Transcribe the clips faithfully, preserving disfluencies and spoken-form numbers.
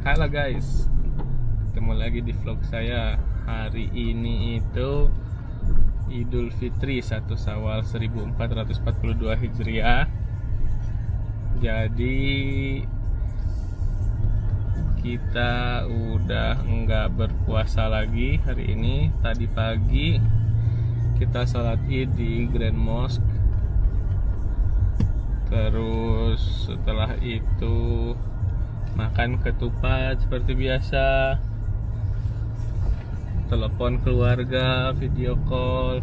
Halo guys, ketemu lagi di vlog saya. Hari ini itu Idul Fitri satu Syawal seribu empat ratus empat puluh dua Hijriah. Jadi kita udah nggak berpuasa lagi hari ini. Tadi pagi kita sholat Id di Grand Mosque. Terus setelah itu makan ketupat seperti biasa, telepon keluarga, video call,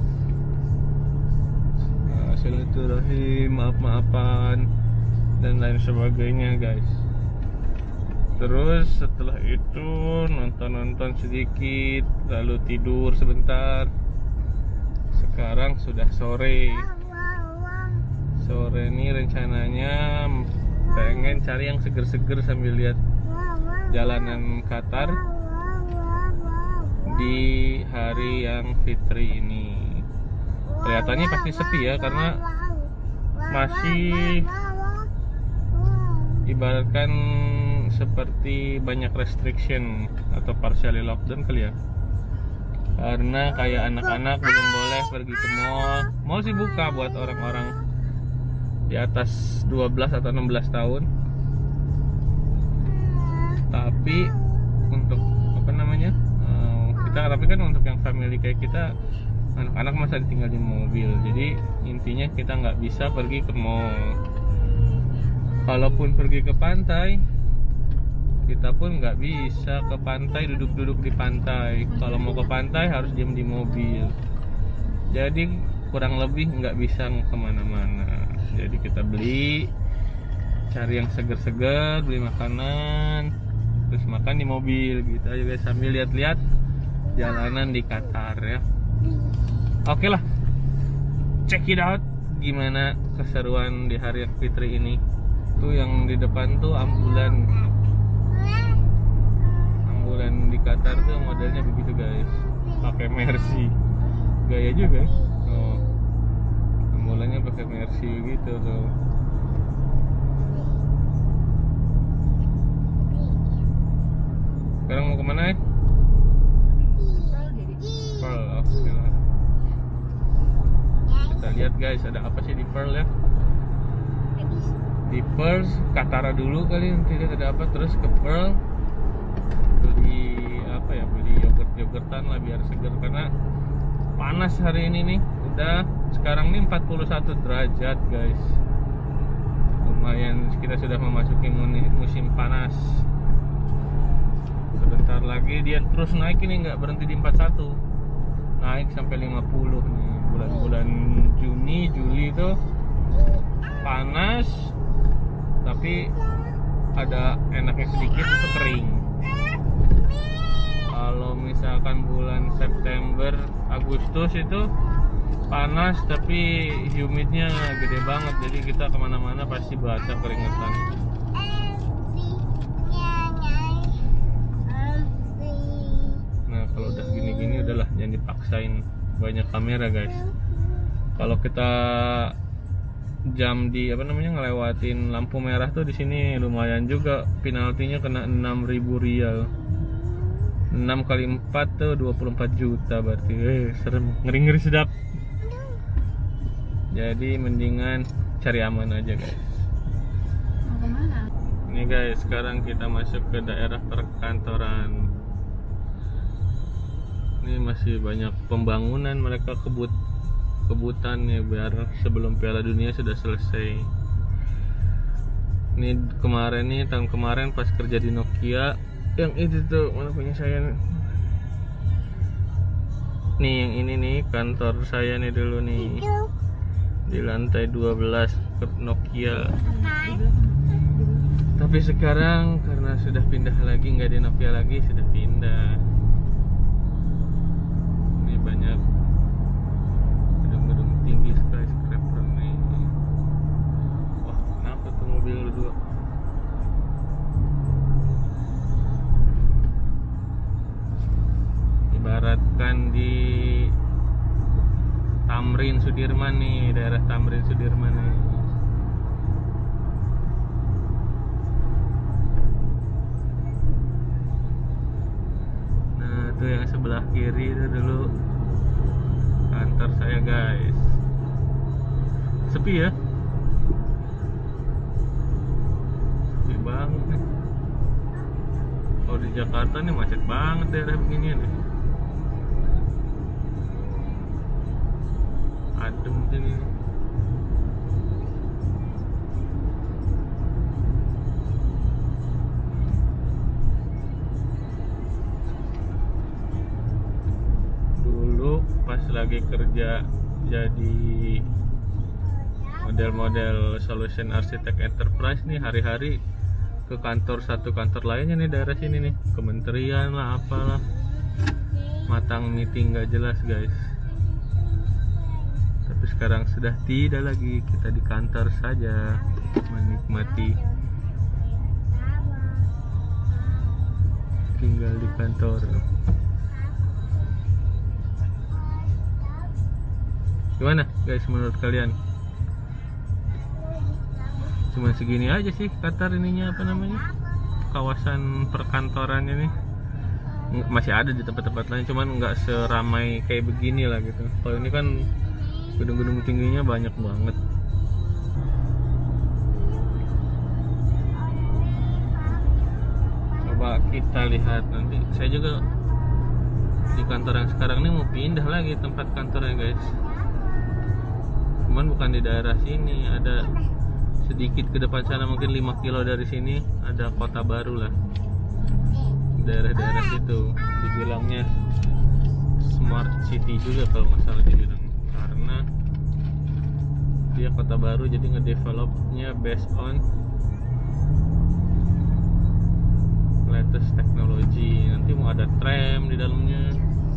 silaturahim, maaf-maafan dan lain sebagainya guys. Terus setelah itu nonton-nonton sedikit, lalu tidur sebentar. Sekarang sudah sore. Sore ini rencananya pengen cari yang seger-seger sambil lihat jalanan Qatar di hari yang Fitri ini. Kelihatannya pasti sepi ya, karena masih ibaratkan seperti banyak restriction atau partially lockdown kali ya. Karena kayak anak-anak belum boleh pergi ke mall. Mall sih buka buat orang-orang di atas dua belas atau enam belas tahun. Tapi untuk apa namanya, kita tapi kan untuk yang family kayak kita, anak-anak masa ditinggal di mobil. Jadi intinya kita nggak bisa pergi ke mall. Kalaupun pergi ke pantai, kita pun nggak bisa ke pantai duduk-duduk di pantai. Kalau mau ke pantai harus diam di mobil. Jadi kurang lebih nggak bisa kemana-mana. Jadi kita beli, cari yang seger-seger, beli makanan, terus makan di mobil gitu aja guys, sambil lihat-lihat jalanan di Qatar ya. Oke lah, check it out gimana keseruan di hari Fitri ini. Tuh yang di depan tuh ambulan. Ambulan di Qatar tuh modelnya begitu guys, pakai Mercy, gaya juga. Oh, ambulannya pakai Mercy gitu tuh. Sekarang mau kemana ya? Pearl, oke lah. Kita lihat guys, ada apa sih di Pearl ya? Di Pearl, Katara dulu kali, nanti lihat ada apa, terus ke Pearl beli apa ya, beli yogurt-yogurtan lah biar seger, karena panas hari ini nih. Udah sekarang nih empat puluh satu derajat guys. Lumayan, kita sudah memasuki musim panas. Sebentar lagi dia terus naik, ini nggak berhenti di empat puluh satu, naik sampai lima puluh nih. Bulan-bulan Juni, Juli itu panas, tapi ada enaknya sedikit, itu kering. Kalau misalkan bulan September, Agustus itu panas tapi humidnya gede banget, jadi kita kemana-mana pasti basah keringetan. Nah kalau udah gini-gini udahlah, jangan dipaksain banyak kamera guys. Kalau kita jam di apa namanya ngelewatin lampu merah tuh di sini lumayan juga, penaltinya kena enam ribu rial. enam kali empat tuh dua puluh empat juta berarti. Eh serem, ngeri-ngeri sedap. Jadi mendingan cari aman aja guys. Mau kemana? Ini guys, sekarang kita masuk ke daerah perkantoran. Ini masih banyak pembangunan, mereka kebut kebutan ya biar sebelum Piala Dunia sudah selesai. Ini kemarin nih, tahun kemarin pas kerja di Nokia, yang itu tuh mana punya saya nih. Nih yang ini nih kantor saya nih dulu nih, di lantai dua belas Nokia. Tapi sekarang karena sudah pindah lagi, nggak di Nokia lagi, sudah pindah. Ini banyak gedung-gedung tinggi, skyscraper nih. Wah, kenapa tuh mobil dua? Ibaratkan di Tamrin Sudirman nih, daerah Tamrin Sudirman nih. sebelah kiri itu dulu kantor saya guys. Sepi ya, sepi banget nih. Kalau di Jakarta nih macet banget daerah beginian nih. Adem sini. Dulu pas lagi kerja jadi model-model solution architect enterprise nih, hari-hari ke kantor satu kantor lainnya nih daerah sini nih, kementerian lah apalah, matang meeting gak jelas guys. Tapi sekarang sudah tidak lagi, kita di kantor saja menikmati tinggal di kantor. Gimana guys menurut kalian? Cuma segini aja sih Qatar ininya, apa namanya, kawasan perkantorannya nih. Masih ada di tempat-tempat lain, cuman nggak seramai kayak begini lah gitu. Kalau ini kan gedung-gedung tingginya banyak banget. Coba kita lihat nanti. Saya juga di kantor yang sekarang ini mau pindah lagi tempat kantornya guys. Cuman bukan di daerah sini, ada sedikit ke depan sana, mungkin lima kilo dari sini ada kota baru lah. Daerah-daerah situ dibilangnya smart city juga kalau masalah dibilang, karena dia kota baru jadi ngedevelopnya based on latest teknologi. Nanti mau ada tram di dalamnya.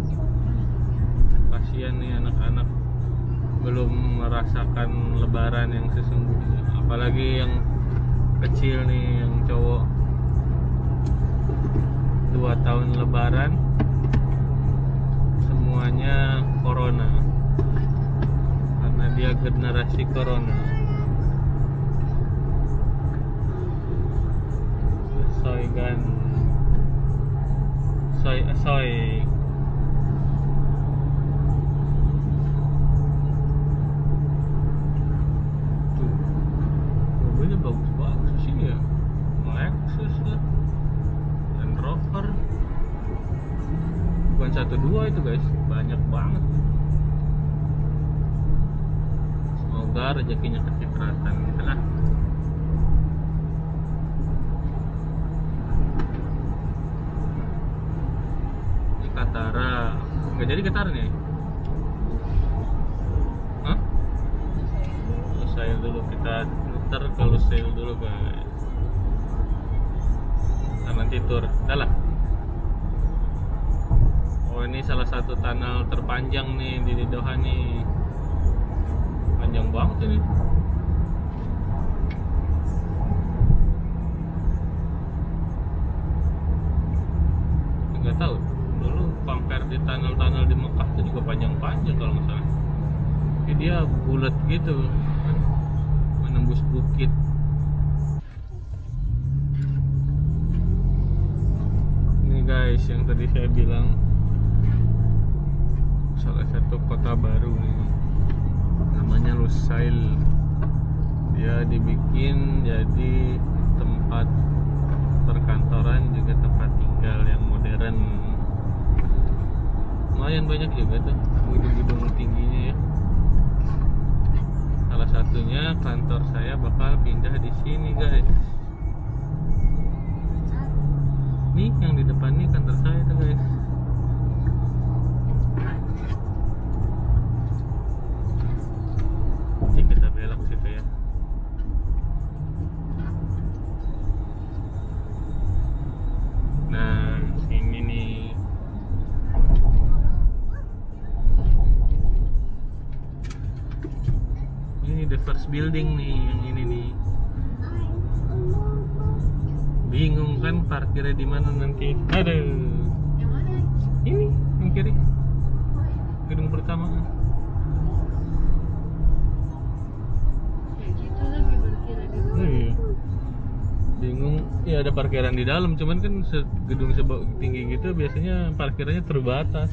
Kasian nih anak-anak belum merasakan lebaran yang sesungguhnya, apalagi yang kecil nih, yang cowok. Dua tahun lebaran semuanya corona, karena dia generasi corona. Soy gan soy soy mobilnya bagus-bagus sih ya, Lexus lah, Land Rover. Bukan satu dua itu guys, banyak banget. Semoga rezekinya kecipratan gitu lah. Ini Katara, nggak jadi Katara nih? Hah? Saya dulu, kita muter ke Lusail dulu guys. Nah, nanti tur, udah lah. Oh, ini salah satu tunnel terpanjang nih di Doha nih. Panjang banget ini. Nggak tahu. Dulu compare di tunnel-tunnel di Mekah itu juga panjang-panjang kalau nggak salah. Jadi dia bulat gitu, menembus bukit. Ini guys yang tadi saya bilang salah satu kota baru nih, namanya Lusail. Dia dibikin jadi tempat perkantoran juga tempat tinggal yang modern. Lumayan banyak juga tuh gedung-gedung tingginya ya. Salah satunya kantor saya bakal pindah di sini guys. Nih yang di depan nih kantor saya tuh guys. Nanti kita belok situ ya. Nah ini nih. Ini the first building nih, yang ini nih. Bingung kan parkirnya di mana nanti? Aduh. Yang mana? Ini yang kiri. Gedung pertama. Ya gitu lagi berkira di Oh, iya. bingung. Ya ada parkiran di dalam, cuman kan gedung setinggi gitu biasanya parkirannya terbatas.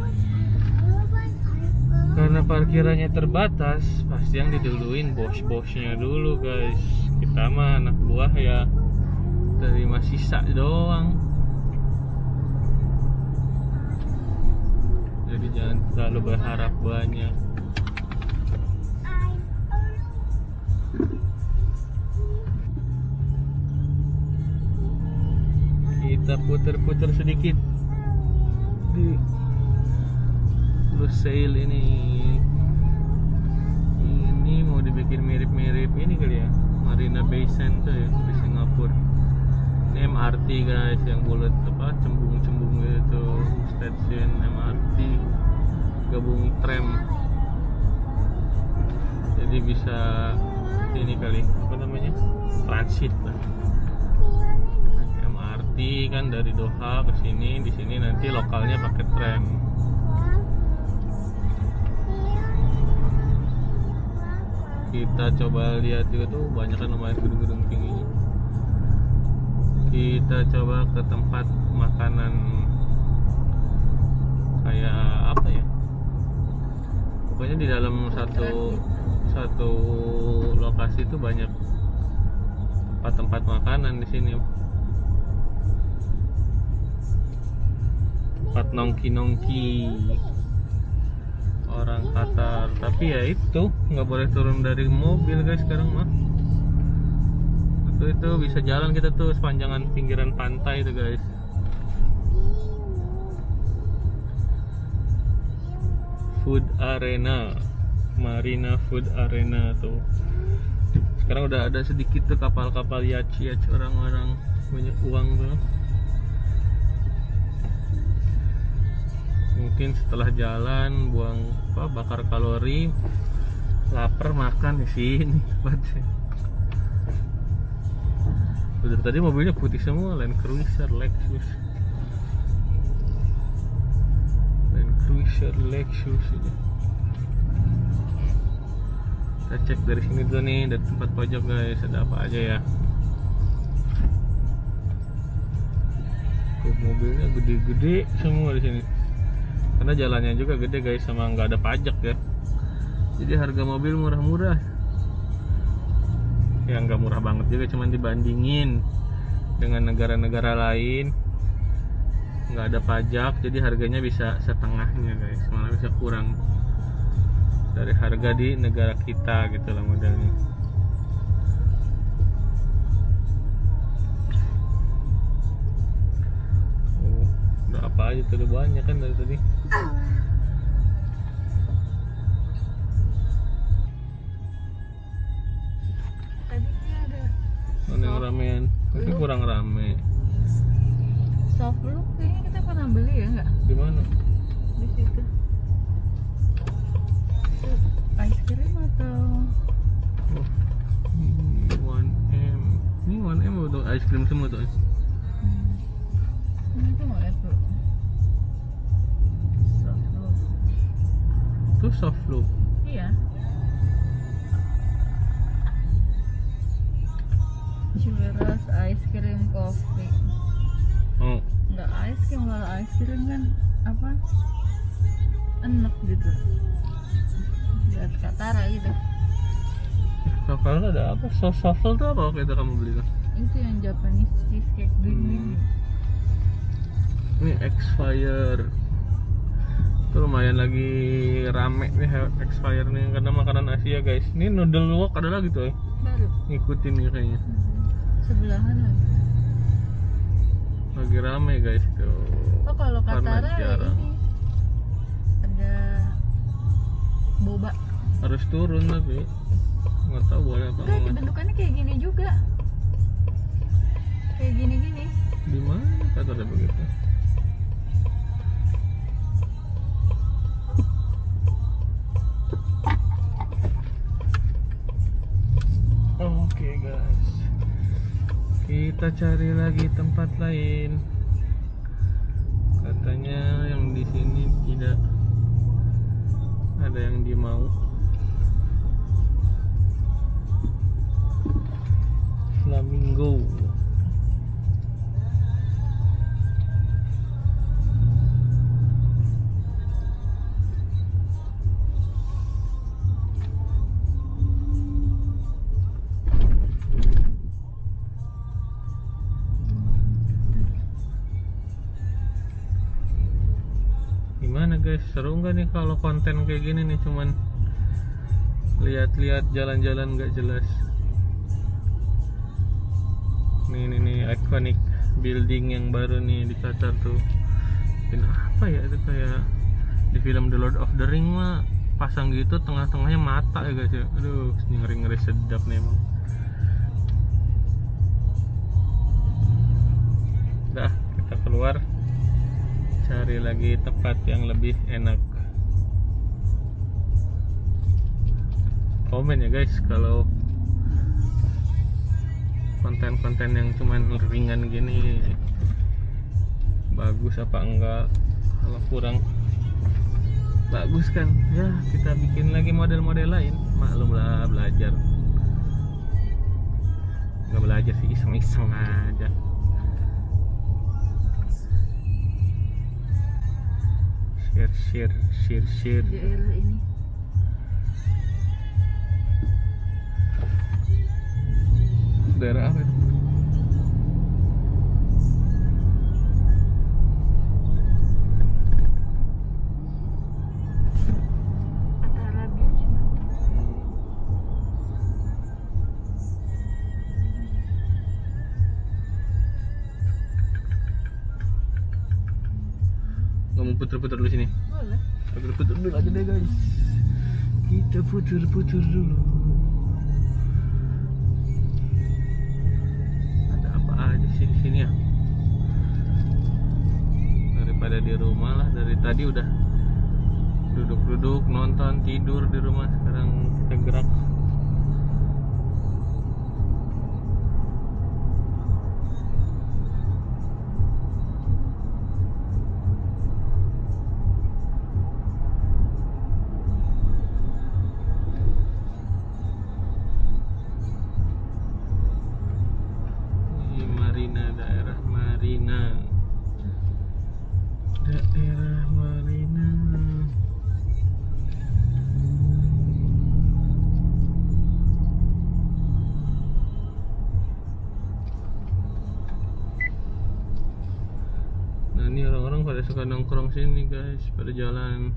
Karena parkirannya terbatas, pasti yang diduluin bos-bosnya dulu guys. Kita mah anak buah ya terima sisa doang. Jadi jangan terlalu berharap banyak. Kita putar-putar sedikit di Lusail ini. Ini mau dibikin mirip-mirip ini kali ya, Marina Bay Sands tuh ya di Singapura. Ini M R T guys, yang bulat apa cembung-cembung gitu, stasiun M R T gabung tram. Jadi bisa ini kali apa namanya, transit lah. M R T kan dari Doha ke sini, di sini nanti lokalnya pakai tram. Kita coba lihat juga tuh, banyak kan lumayan gedung-gedung tinggi. Kita coba ke tempat makanan kayak apa ya, pokoknya di dalam satu satu lokasi itu banyak tempat-tempat makanan di sini. Tempat nongki-nongki orang Qatar, tapi ya itu nggak boleh turun dari mobil guys sekarang mah. Itu itu bisa jalan kita tuh sepanjangan pinggiran pantai itu guys. Food Arena, Marina Food Arena tuh. Sekarang udah ada sedikit tuh kapal-kapal yacht-yacht orang-orang banyak uang tuh. Mungkin setelah jalan buang apa, bakar kalori, lapar makan di sini. Udah tadi mobilnya putih semua, Land Cruiser, Lexus, Land Cruiser, Lexus ini. Kita cek dari sini dulu nih, dari tempat pojok guys, ada apa aja ya. Tuh, mobilnya gede-gede semua di sini. Karena jalannya juga gede guys, sama nggak ada pajak ya. Jadi harga mobil murah-murah. Ya nggak murah banget juga, cuman dibandingin dengan negara-negara lain nggak ada pajak, jadi harganya bisa setengahnya guys, malah bisa kurang dari harga di negara kita gitu lah modelnya. Oh, udah apa aja tuh, udah banyak kan dari tadi. Yang ramean, tapi kurang rame. Soft look kayaknya kita pernah beli ya nggak? Di mana? Di situ. Ice cream atau? Oh, ini one M. Ini one M atau ice cream semua tuh? Hmm. Ini tuh nggak lihat tuh. Soft look. Itu soft look. Iya. Churros, ice cream, coffee. Oh. Nggak ice cream, kalau ice cream kan apa? Enak gitu. Lihat Katara gitu. Shuffle ada apa? So shuffle tuh apa waktu itu kamu beli tuh? Itu yang Japanese cheesecake green. Hmm. Ini Exfire. Itu lumayan lagi rame nih Exfire nih, karena makanan Asia guys. Ini noodle wok ada lagi tuh ya? Baru. Ngikutin nih kayaknya. Sebelahan lagi. Lagi rame guys tuh. Oh kalau Karena Katara ya jarang. ini ada boba. Harus turun tapi nggak tahu boleh apa Enggak, enggak. bentukannya kayak gini juga. Kayak gini-gini. Di mana kata ada begitu? Oke guys, kita cari lagi tempat lain. Katanya yang di sini tidak ada yang dimau. Flamingo. gimana guys, seru nggak nih kalau konten kayak gini nih, cuman lihat-lihat jalan-jalan nggak jelas. Nih nih nih iconic building yang baru nih di Qatar tuh. Ini apa ya, itu kayak di film The Lord of the Ring mah pasang gitu, tengah-tengahnya mata ya guys ya. Aduh, ngeri-ngeri sedap nih emang. Udah, kita keluar cari lagi tempat yang lebih enak. Komen ya guys kalau konten-konten yang cuman ringan gini bagus apa enggak. Kalau kurang bagus kan ya kita bikin lagi model-model lain. Maklumlah belajar, nggak belajar sih, iseng-iseng aja. Share share share share Daerah ini daerah apa itu? Atara Beach. Nggak mau puter-puter dulu sini. Boleh. Puter-puter dulu aja deh guys. Kita puter-puter dulu. Ada apa aja sih di sini ya? Daripada di rumah lah, dari tadi udah duduk-duduk nonton tidur di rumah, sekarang kita gerak. Daerah Marina, daerah Marina. Nah ini orang-orang pada suka nongkrong sini guys, pada jalan.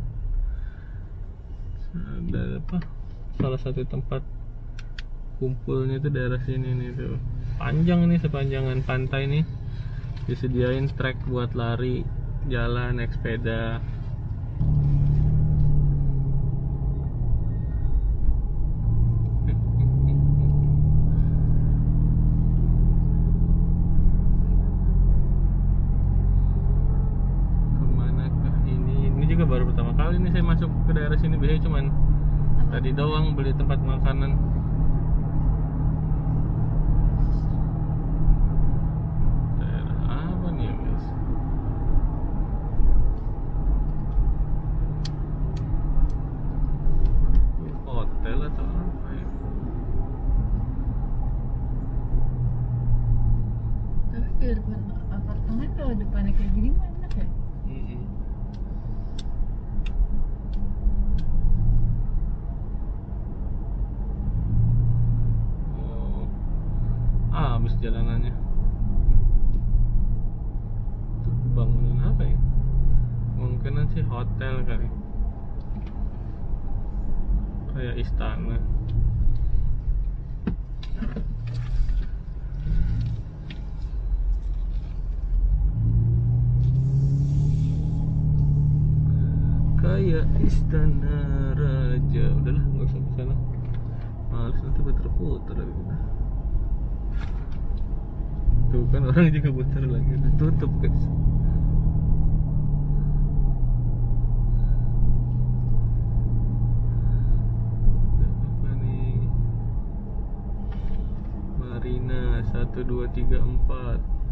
Ada apa? Salah satu tempat kumpulnya itu daerah sini nih tuh. Panjang nih, sepanjangan pantai nih disediain trek buat lari, jalan, naik sepeda. Kemanakah ini? Ini juga baru pertama kali nih saya masuk ke daerah sini. Biasanya cuman tadi doang beli tempat makanan. Di depan apartemen kalau depannya kayak gini mah enak ya. Mm-mm. Oh, ah, habis jalanannya. Itu bangunan apa ya? Mungkinan sih hotel kali, kayak istana. Kayak istana raja. Udahlah, nggak usah kesana, males nanti puter-puter lagi kita. Tuh kan orang juga puter lagi, udah tutup guys. Apa nih? Marina satu dua tiga empat.